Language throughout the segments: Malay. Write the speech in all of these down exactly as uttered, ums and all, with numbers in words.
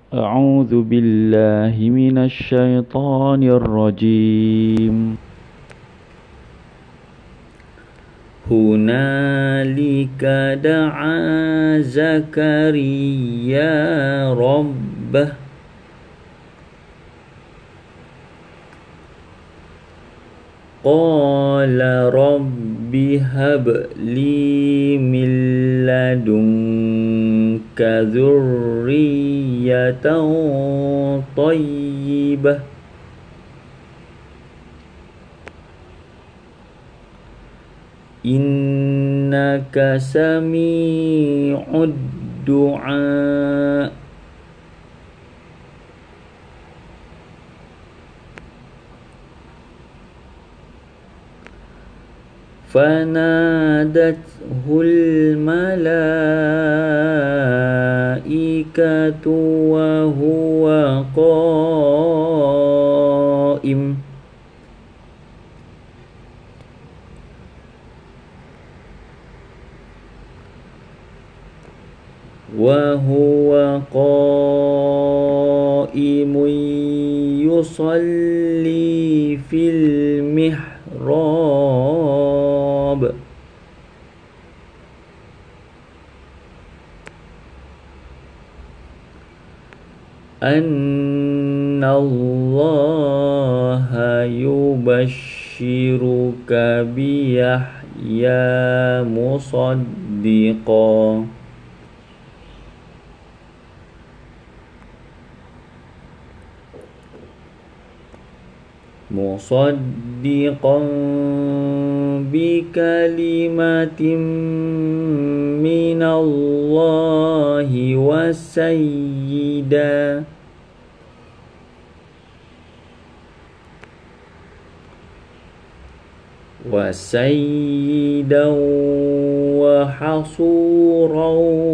أعوذ بالله من الشيطان الرجيم. هنالك دعا زكريا ربه قال رب هب لي من لدنك ذرية طيبة إنك سميع الدعاء فنادته الملائكة وهو قائم وهو قائم يصلي في المحراب أن الله يبشرك بيحيى مصدقا مصدقا بكلمة من الله وسيدا وسيدا وحصورا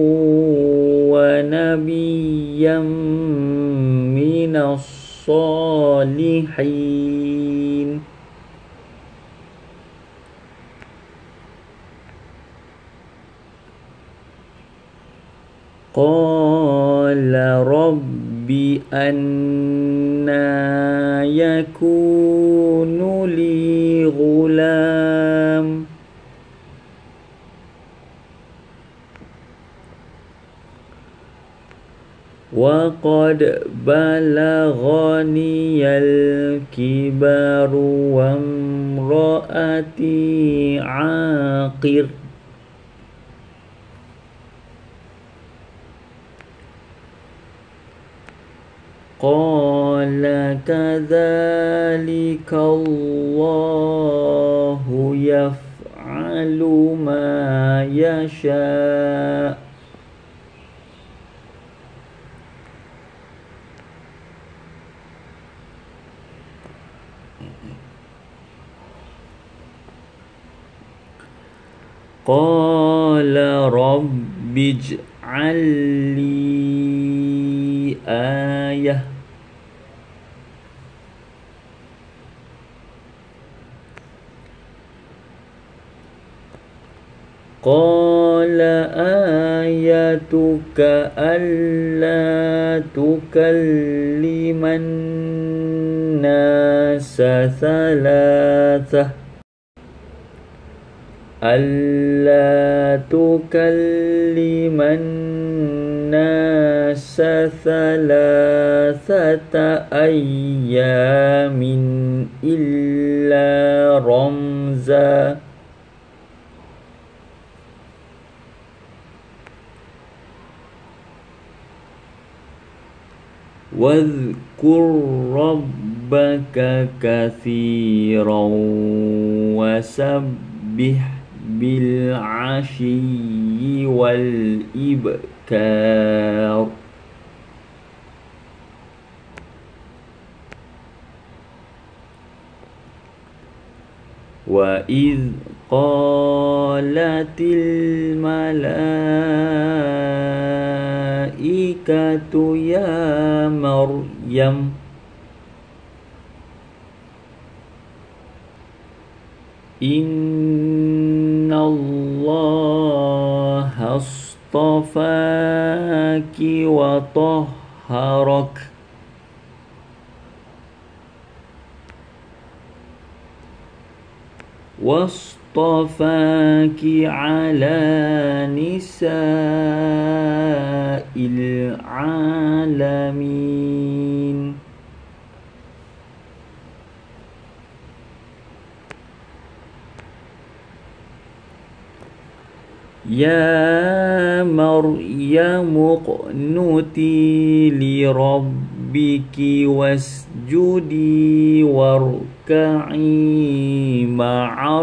ونبيا من الصالحين قال رب أنى يكون لي غلام وقد بلغني الكبر وامرأتي عاقر قال كذلك الله يفعل ما يشاء قال رب اجعل لي آية قال آيتك ألا تكلم الناس ثلاثة ألا تكلم الناس ثلاثة أيام إلا رمزا واذكر ربك كثيرا وسبح بالعشي والإبكار وإذ قالت الملائكة يا مريم إن الله اصطفاك وطهرك طهرك واصطفاك على نساء العالمين يا مريم اقنتي لربك واسجدي واركعي مع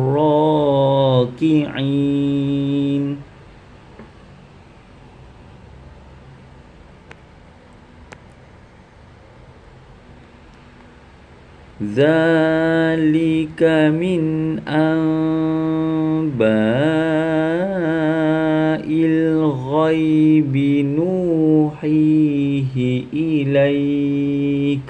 الراكعين ذلك من أنباء الغيب نوحيه إليك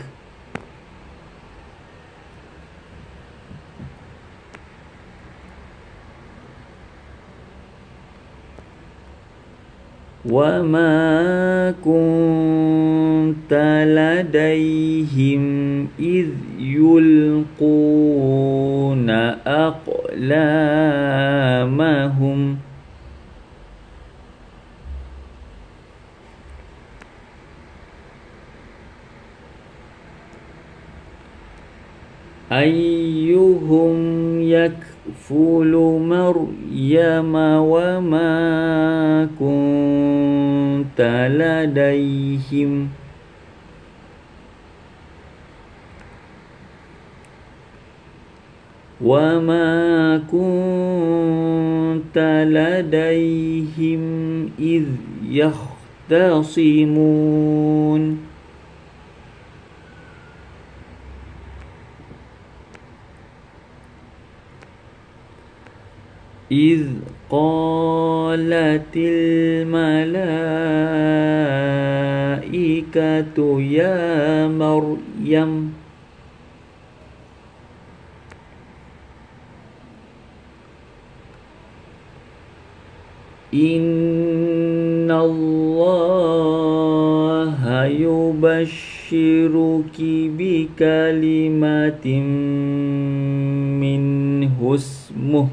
وما كنت لديهم إذ يلقون أقلامهم أيهم يكفل مريم وما كنت لديهم وما كنت لديهم إذ يختصمون إذ قالت الملائكة يا مريم إن الله يبشرك بكلمة منه اسمه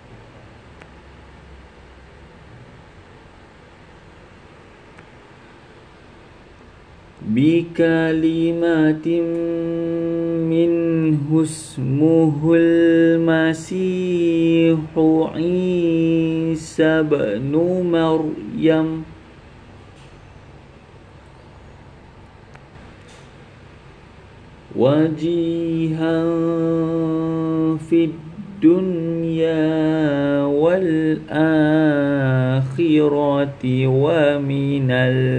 بكلمة منه اسمه المسيح عيسى بن مريم وجيها في الدنيا والآخرة ومن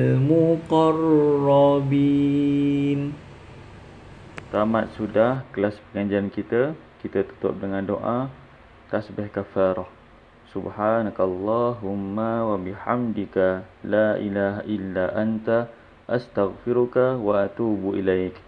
المقربين. Tamat sudah kelas pengajian kita. Kita tutup dengan doa tasbih kafarah. Subhanakallahumma wa bihamdika la ilaha illa anta astaghfiruka wa atubu ilaik.